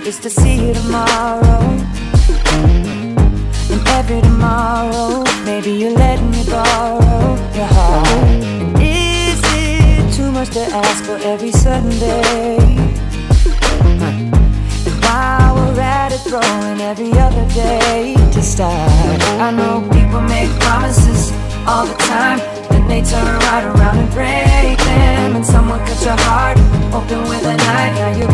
is to see you tomorrow. And every tomorrow, maybe you're letting me borrow your heart. And is it too much to ask for every Sunday? And while we're at it, throwing every other day to start. I know people make promises all the time, then they turn right around and break them. And someone cut your heart open with a knife. Now you're